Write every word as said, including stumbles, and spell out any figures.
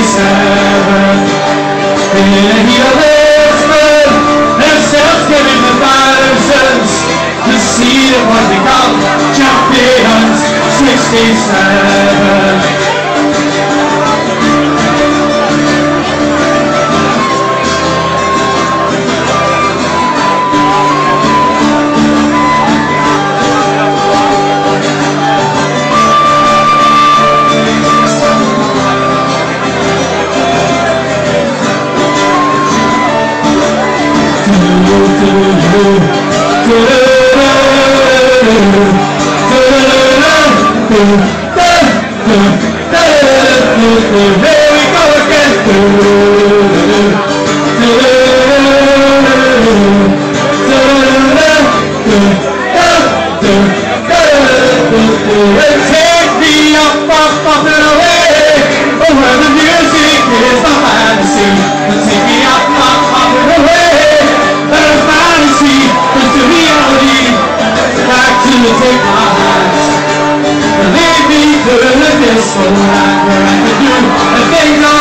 sixty-seven. In the heat of Lisbon, themselves giving the thousands to see the ones become champions. Sixty-seven. Here we go again. Take me up, up, up and away, oh, where the music is the fantasy. Take me up, up, up and away, where the fantasy is the reality. Back to take my hands, lead me to the disco land where I can do the things I